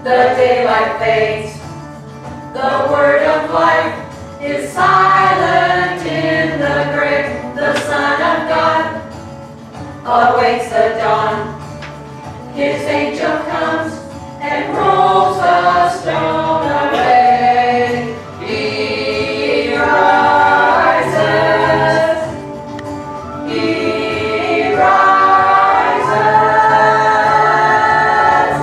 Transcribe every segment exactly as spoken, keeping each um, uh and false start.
the daylight fades. The word of life is silent in the grave. The Son of God awaits the dawn. His angel comes and rolls the stone away. He rises. He rises.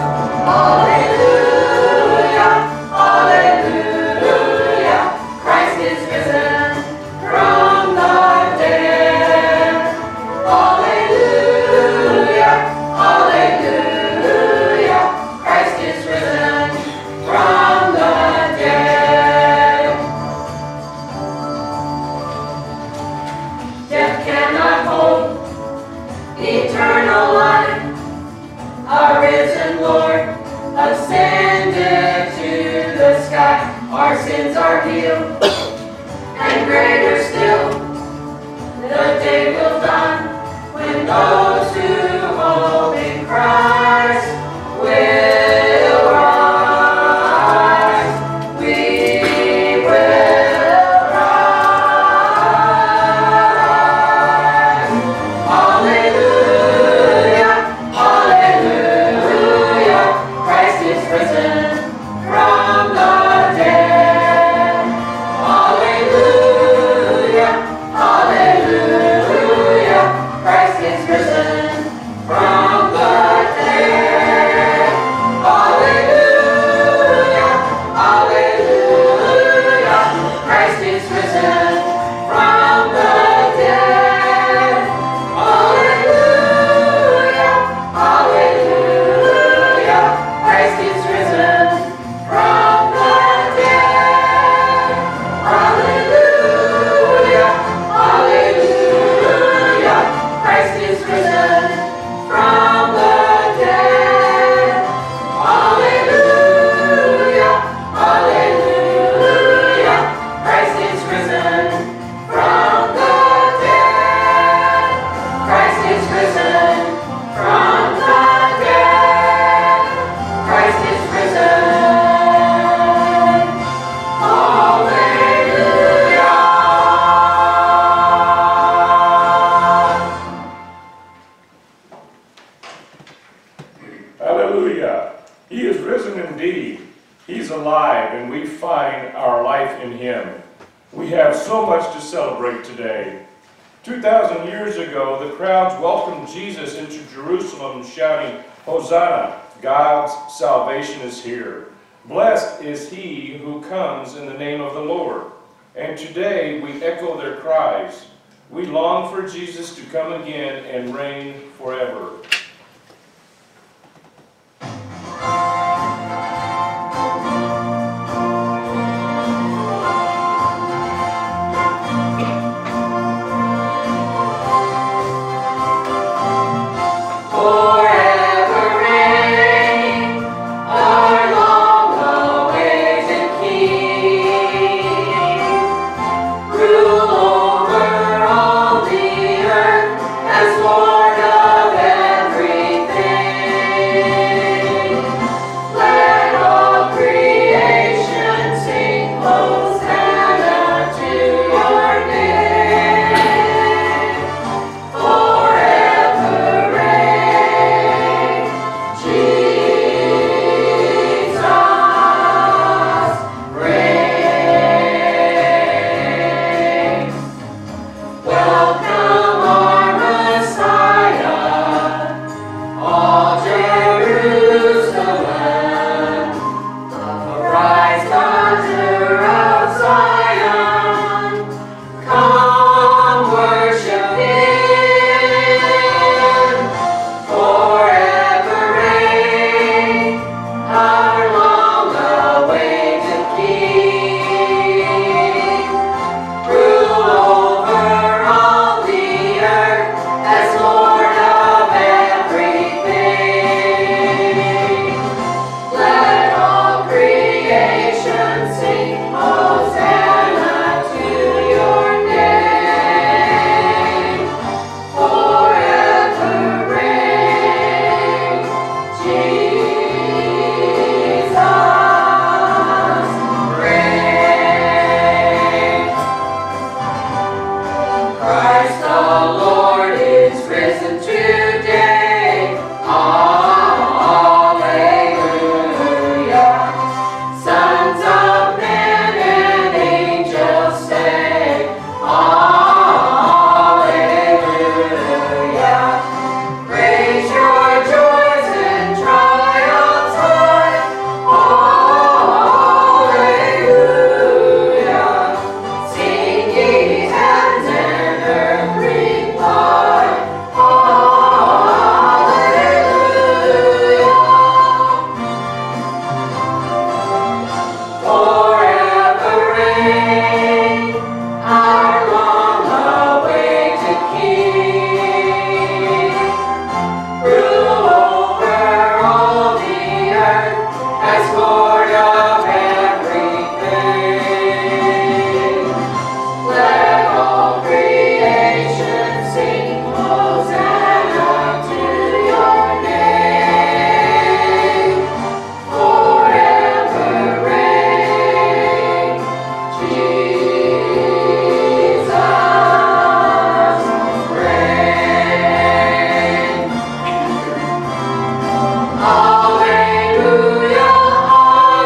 Alleluia. Alleluia. Christ is risen from the dead. Alleluia. Alleluia. Christ is risen from the dead. Death cannot hold eternal life. Our risen Lord ascended to the sky. Our sins are healed, and greater still, the day will dawn when those who hope in Christ will rise. We will rise. Alleluia, alleluia. Christ is risen from the dead. Alleluia, alleluia. Christ is risen from the dead. Alleluia, alleluia. Christ is risen from the dead. Alleluia, alleluia. Christ is risen from the dead. Alleluia, alleluia. Christ is risen from the dead. Alleluia, alleluia. Christ is risen from the dead. Christ is risen from the dead. Christ is risen. Alleluia. Hallelujah. He is risen indeed. He's alive, and we find our life in him. We have so much to celebrate today. two thousand years ago, the crowds welcomed Jesus into Jerusalem, shouting, Hosanna, God's salvation is here. Blessed is he who comes in the name of the Lord. And today we echo their cries. We long for Jesus to come again and reign forever. Forever reign, our long-awaited King. Rule over all the earth as Lord of everything. Lord of everything. Let all creation sing Hosanna to your name. Forever reign, Jesus reign. Alleluia,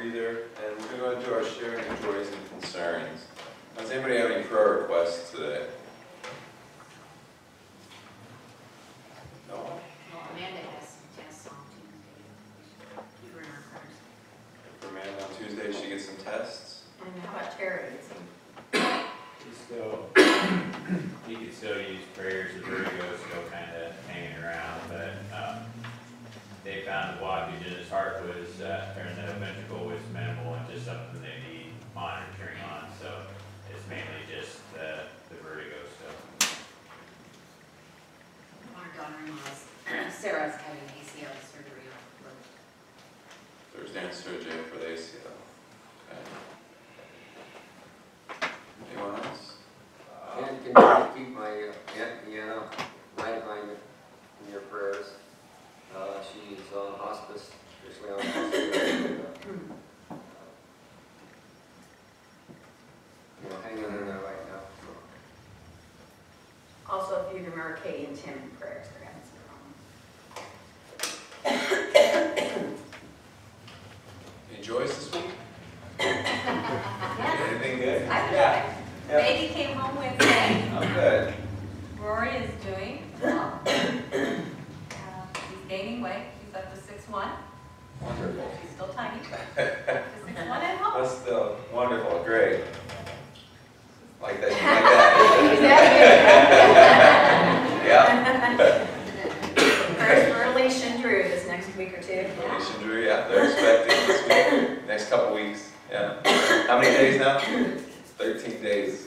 breather, and we're going to do our sharing of joys and concerns. Does anybody have any prayer requests today? No? Well, Amanda has some tests on Tuesday. Keep her in our prayers. For Amanda on Tuesday, she gets some tests. And how about Terry? Is he? He still, he could still use prayers, the vertigo still kind of hanging around, but um, they found the blockage in his heart was, uh, or in the ventricle was minimal and just something they need monitoring on, so it's mainly just the, the vertigo still. Our daughter-in-law's, Sarah's having A C L surgery for Thursday and surgery for the A C L. Okay. Anyone else? And continue to keep my uh, Aunt Deanna Lineheim in your prayers. Uh, she's on hospice, officially on hospice. And, uh, you know, hanging in there right now. Also, if you remember Katie and Tim in prayers, they're having some problems. Any joys this week? Yes. Anything good? I don't Yeah. know. Baby came home Wednesday. I'm good. Rory is doing well. Uh, he's gaining weight. He's up to six one. Wonderful. He's still tiny. six one at home. That's still wonderful. Great. Like that. Like that. Yeah. First for Alicia and Drew this next week or two. Alicia and Drew, yeah, they're expecting this week, next couple weeks. Yeah. How many days now? Thirteen days.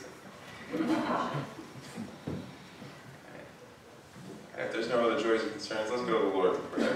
If there's no other joys or concerns, let's go to the Lord in prayer.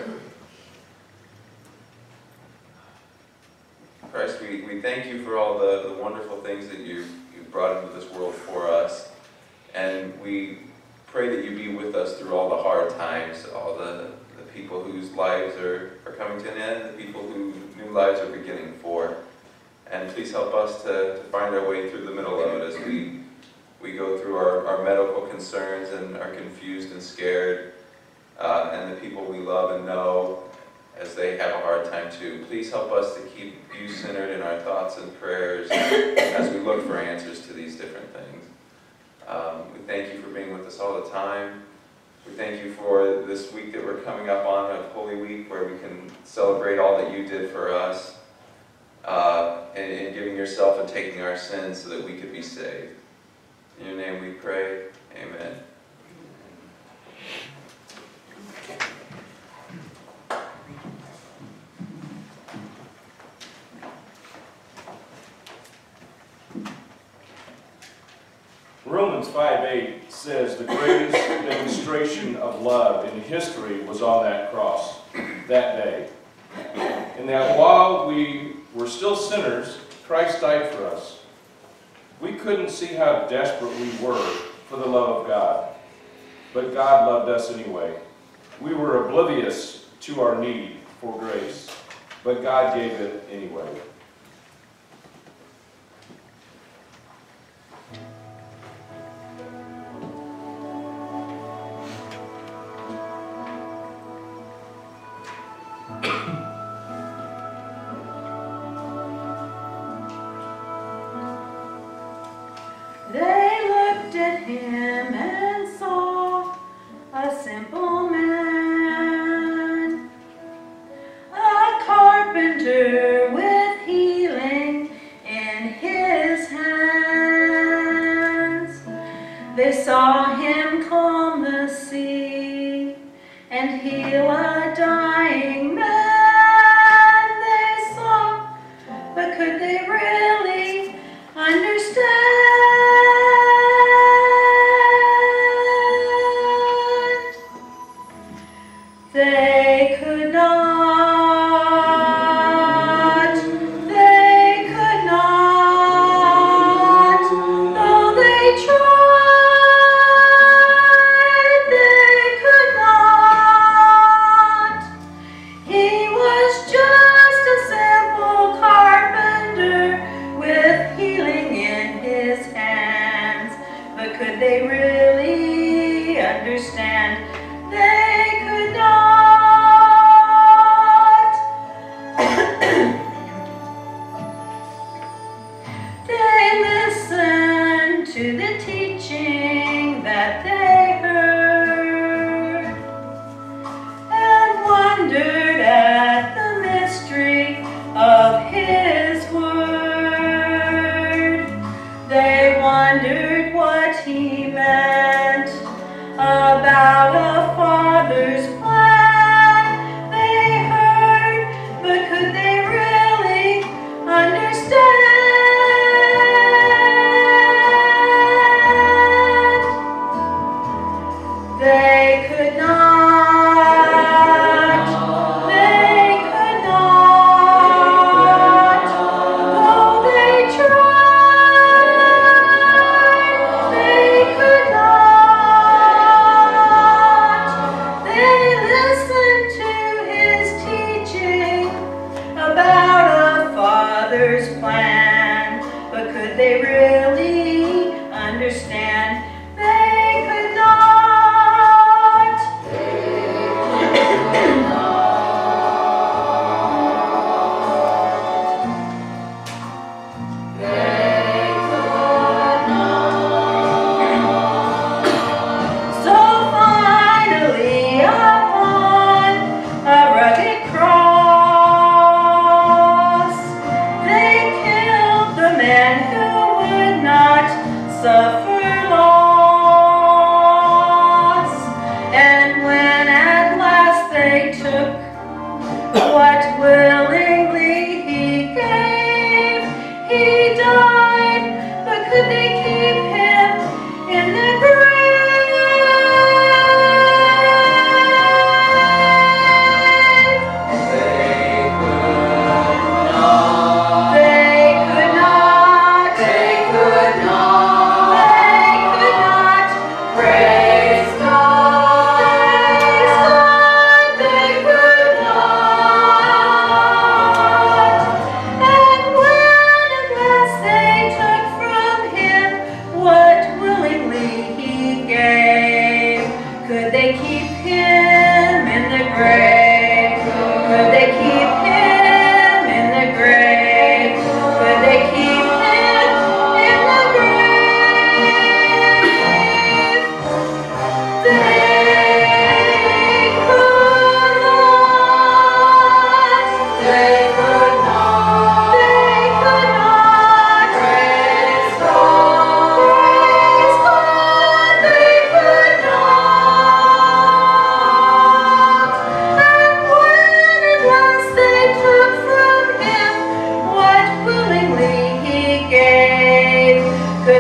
Christ, we, we thank you for all the, the wonderful things that you you brought into this world for us. And we pray that you be with us through all the hard times, all the, the people whose lives are, are coming to an end, the people whose new lives are beginning for. And please help us to, to find our way through the middle of it as we we go through our, our medical concerns and are confused and scared, uh, and the people we love and know as they have a hard time too. Please help us to keep you centered in our thoughts and prayers as we look for answers to these different things. Um, we thank you for being with us all the time. We thank you for this week that we're coming up on, of Holy Week, where we can celebrate all that you did for us, uh, and, and giving yourself and taking our sins so that we could be saved. In your name we pray. Amen. Romans five eight says the greatest demonstration of love in history was on that cross that day. And that while we were still sinners, Christ died for us. We couldn't see how desperate we were for the love of God, but God loved us anyway. We were oblivious to our need for grace, but God gave it anyway. They looked at him and saw a simple man, a carpenter with healing in his hands. They saw him calm the sea and heal a dying man. They saw, but could they really understand?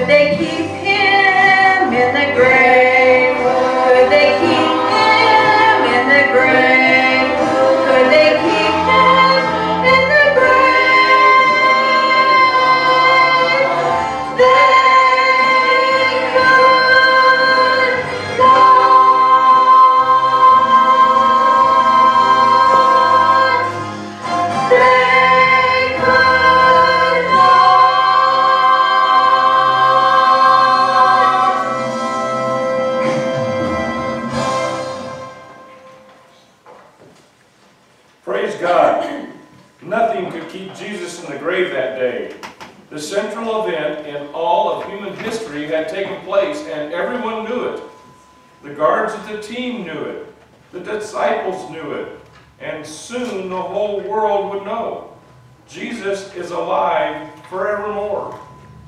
Could they keep him in the grave? Could they keep him in the grave? Could they keep him in the grave? They could not. They could not. Praise God. Nothing could keep Jesus in the grave that day. The central event in all of human history had taken place, and everyone knew it. The guards of the team knew it. The disciples knew it. And soon the whole world would know. Jesus is alive forevermore.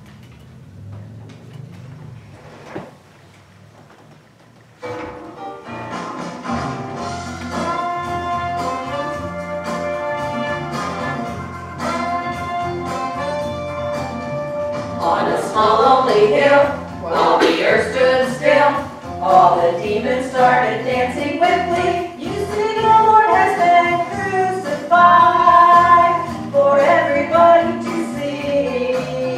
On a small lonely hill, while the earth stood still, all the demons started dancing with glee. You see, the Lord has been crucified for everybody to see.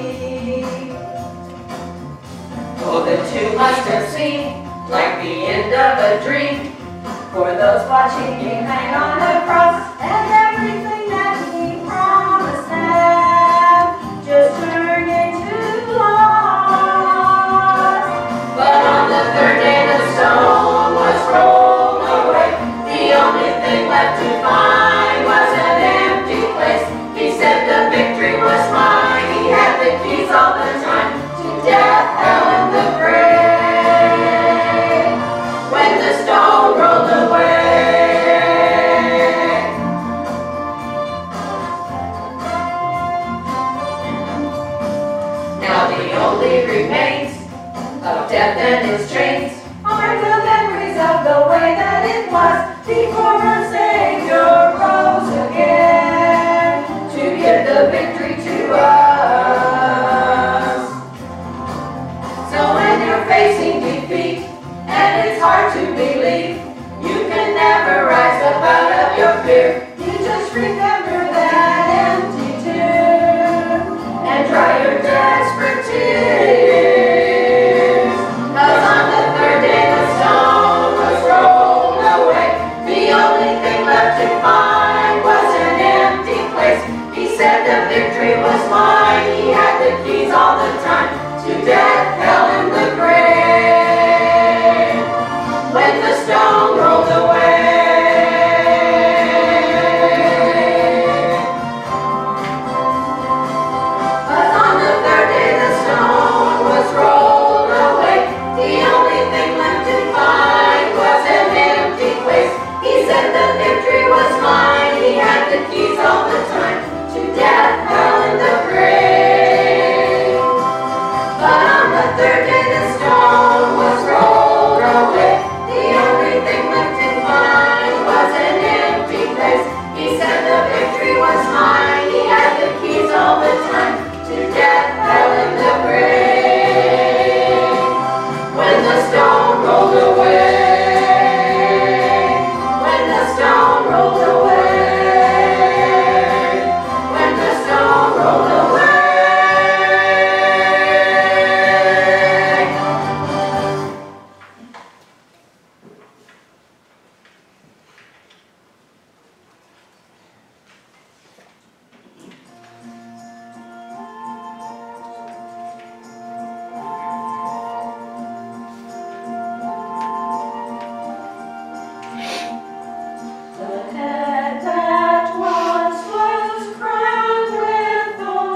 Oh, the two must have seemed like the end of a dream for those watching him hang on the cross, and everything that he promised them just turned into loss. But on the third day the stone was rolled away. The only thing left to find was an empty place. He said the victory was mine. He had the keys all the time to death, hell, and the grave. When the stone rolled away. Now the only remains of death and his chains are the memories of the way that it was before our Savior rose again to give the victory to us. So when you're facing defeat and it's hard to believe you can never rise up out of your fear, you just remember that empty tomb and dry your desperate tears. 'Cause on the third day the stone was rolled away. The only thing left to find was an empty place. He said the victory was mine. He had the keys all the time to death, hell, and the grave. When the stone rolled away. But on the third day the stone was rolled away. The only thing left to find was an empty place. He said the victory was mine. He had the keys all the time to death, hell, and the grave. But on the third day the stone was rolled away. The only thing left to find was an empty place. He said the victory was mine. He had the keys all the time to death, hell, and the grave. When the stone rolled away. When the stone rolled away. When the stone rolled away. The head that once was crowned with thorns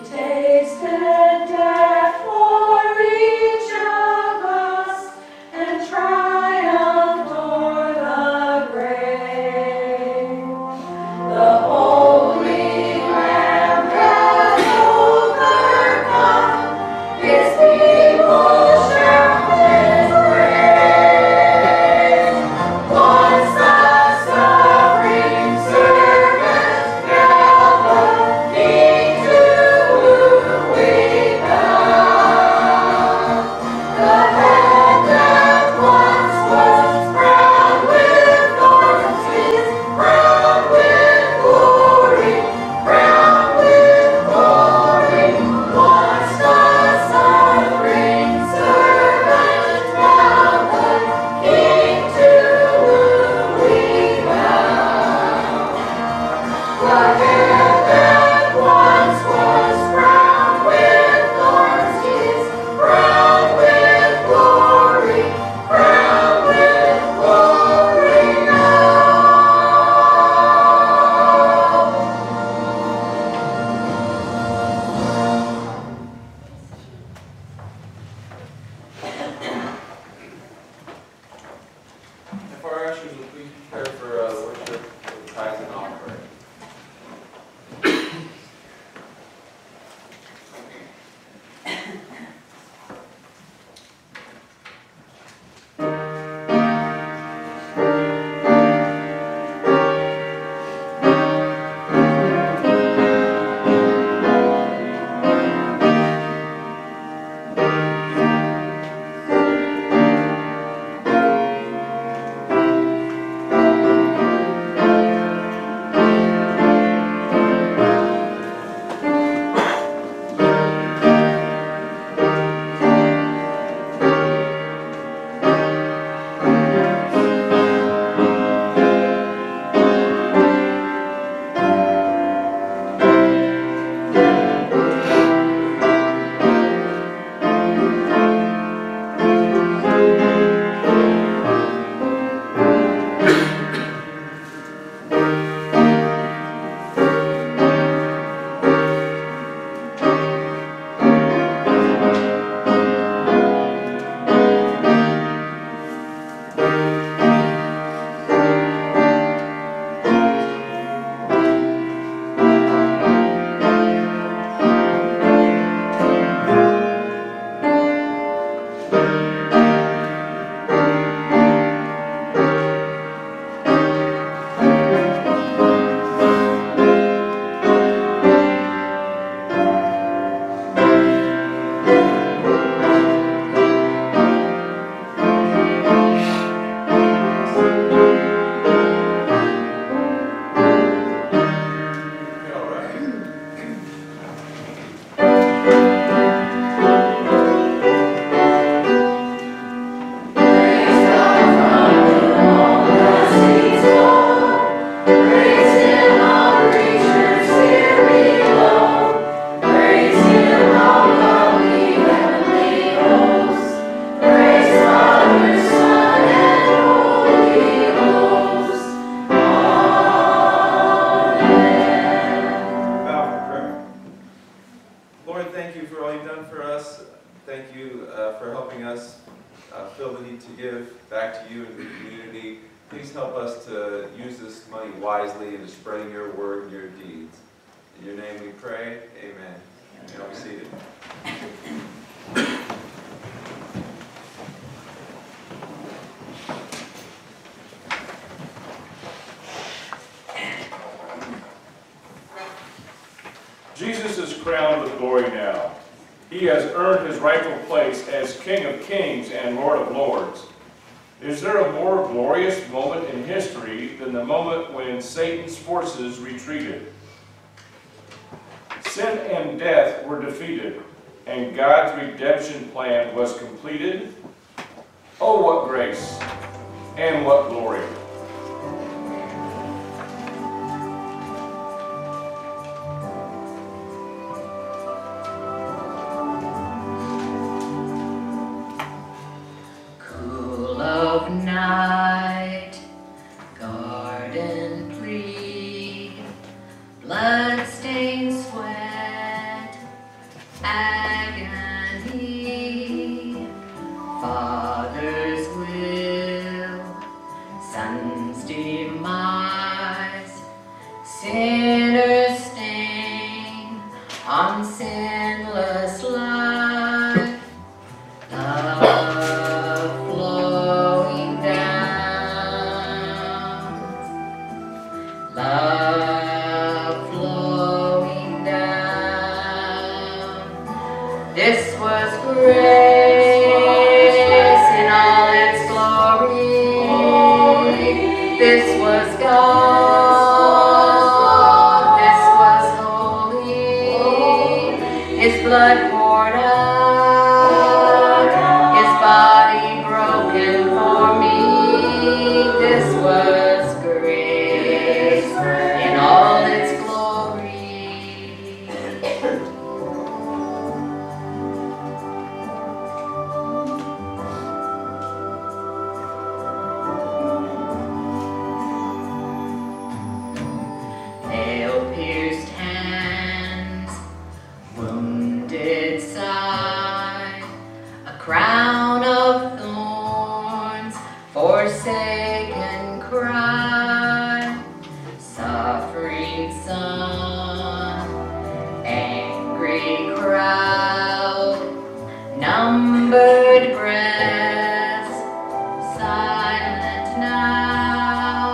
tasted death for each of us and triumphed o'er the grave. The Holy Lamb has overcome. His people shout His praise. Once the suffering servant now the King to whom we bow. The head that once was crowned with thorns is crowned with glory, crowned with glory. Once the suffering servant, now the King to whom we bow. The head that once was crowned with thorns is crowned with glory, crowned with glory now. If our ushers would please prepare for uh, worship with tithes and offering. All right. Praise God from whom all blessings flow. Praise Him, all creatures here below. Praise Him, all lovely heavenly hosts. Praise Father, Son, and Holy Ghost. Amen. Bow for prayer. Lord, thank you for all you've done for us. Thank you uh, for helping us uh, feel the need to give back to you and the community. Please help us to use this money wisely into spreading your word and your deeds. In your name we pray. Amen. You know, be seated. Jesus is crowned with glory now. He has earned his rightful place as King of Kings and Lord of Lords. Is there a more glorious moment in history than the moment when Satan's forces retreated? Sin and death were defeated, and God's redemption plan was completed. Oh, what grace and what glory! Cool of night, garden free, blood-stained sweat on sinless life, love flowing down, love flowing down. This was grace in all its glory. This was God, this was holy. His blood poured out, His body broken for me. This was grace in all its glory. Nail-pierced hands, wounded side, a crown of thorns, forsaken cry, suffering son, angry crowd, numbered breaths, silent now,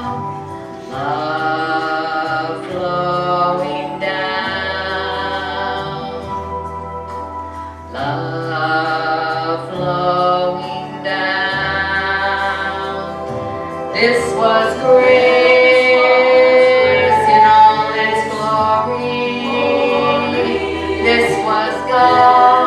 love flowing down, love flowing down. This was grace in all its glory. This was God,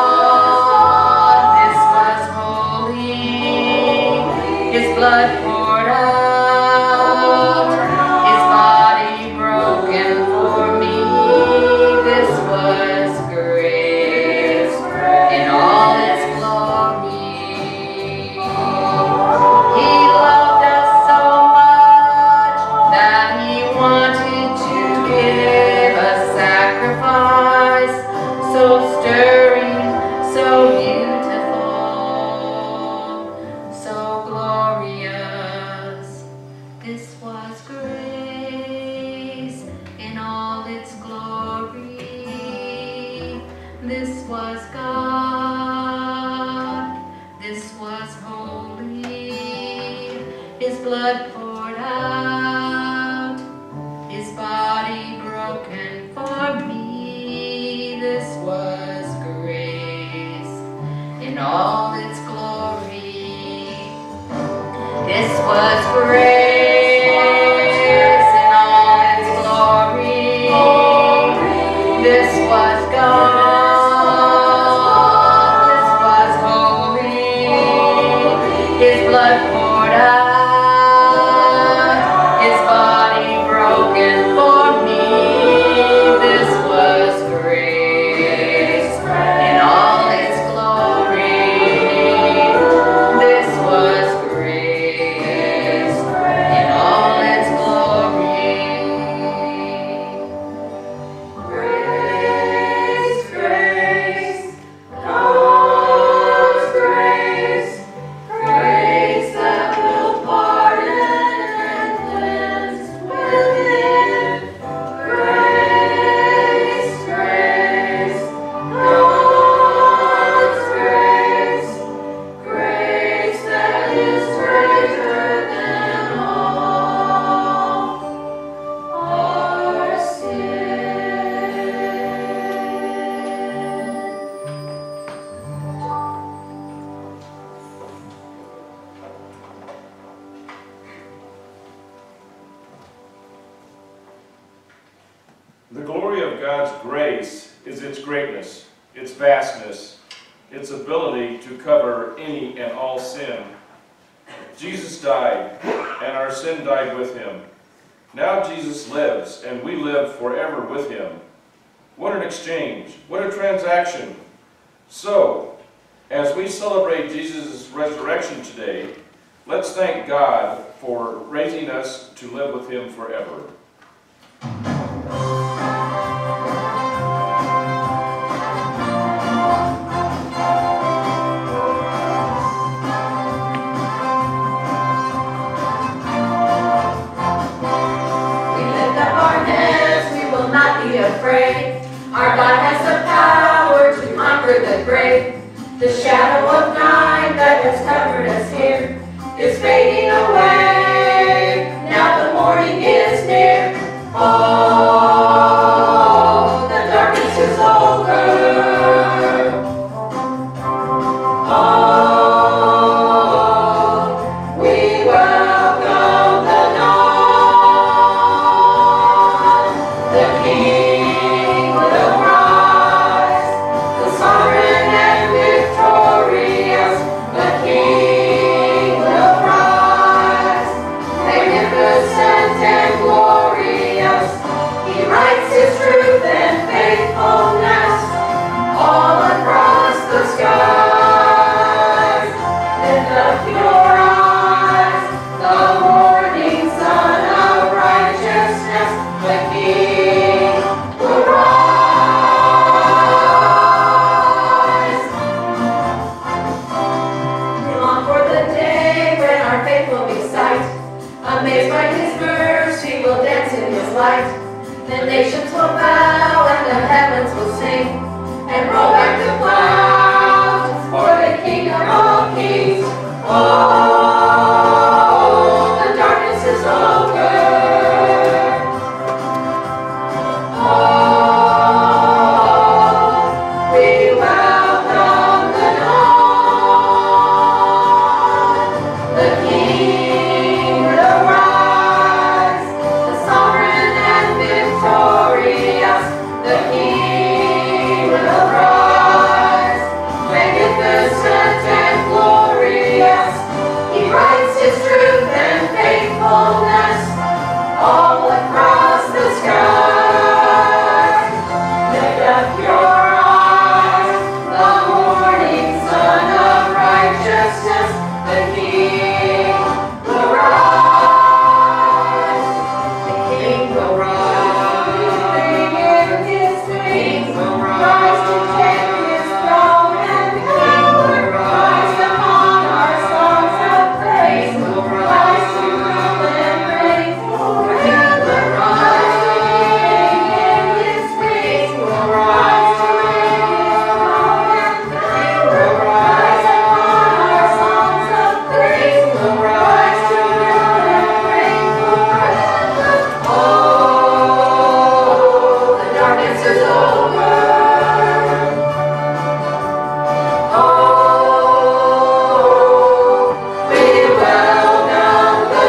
this was holy. His blood poured out, His body broken for me. This was grace in all its glory. He loved us so much that He wanted to give a sacrifice so stirring, so beautiful, so glorious. This was grace in all its glory. This was God, this was holy. His blood poured out, His body broken for me. This was grace in all its glory. This was grace in all its glory. This was God, this was holy. His blood poured out, His body broken for me. This was grace in all its glory. This was grace in all its glory. Grace, grace, God's grace, grace that will pardon and cleanse within. Grace, grace, God's grace, grace that is greater than all our sin. The glory of God's grace is its greatness, its vastness, its ability to cover any and all sin. Jesus died, and our sin died with Him. Now Jesus lives, and we live forever with Him. What an exchange! What a transaction! So, as we celebrate Jesus' resurrection today, let's thank God for raising us to live with Him forever. We lift up our heads, we will not be afraid. Our Our God has the power to conquer the grave. The shadow of night that has covered us here is fading away. Now the morning is near. Oh, the darkness is over. Oh, we welcome the dawn. The King will rise, the sovereign and victorious. The King will rise, magnificent and glorious. He writes His truth and faithfulness all across the skies. Lift up your eyes, the morning sun of righteousness. The King will rise. We long for the day when our faith will be sight. Amazed by His mercy, we'll dance in His light. The nations will bow and the heavens will sing and roll back the clouds for the King of all kings. Oh, the darkness is over. Oh, we welcome the dawn. The King will rise, the sovereign and victorious. The King will rise, magnificent and glorious. He writes His truth and faithfulness all across the sky. Lift up your eyes, the morning sun of righteousness. The King will rise. The King will rise. In His wings will rise to take His throne, and the King will rise upon our songs of praise. Will rise to rule and reign forever. Rise to King in His wings. Will rise to take His throne, and the King will rise upon our songs of praise. Will rise to rule and reign forever. Oh, the darkness is over. Oh, we welcome the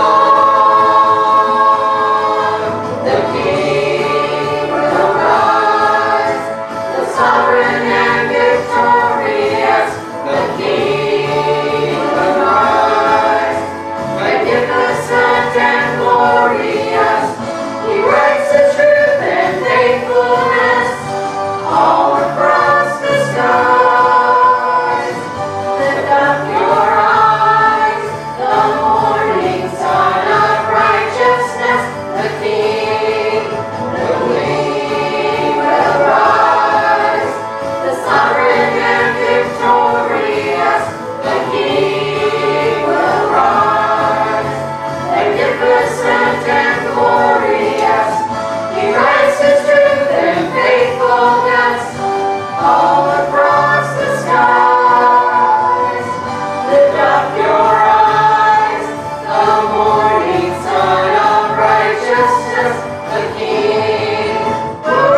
dawn. The King will rise, the sovereign and victorious. The King will rise, magnificent and glorious. He writes the truth and faithfulness all across the skies. Lift up your eyes, the morning sun of righteousness. The King, the King will rise, the sovereign and victorious. The King will rise, magnificent and glorious. He writes His truth and faithfulness all across the skies. Lift up your eyes, the morning sun of righteousness. The King will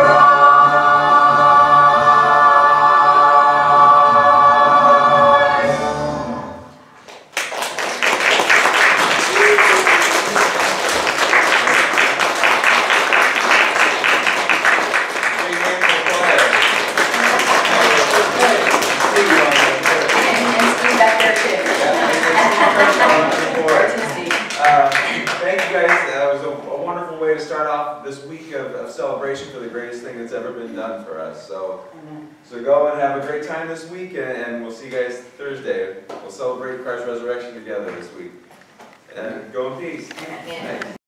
rise. Big hand for the choir. And Steve back there too. Uh, Thank you guys. That was a a wonderful way to start off this week of, of celebration for the greatest thing that's ever been done for us. So, so go and have a great time this week, and, and we'll see you guys Thursday. We'll celebrate Christ's resurrection together this week. And go in peace. Yeah.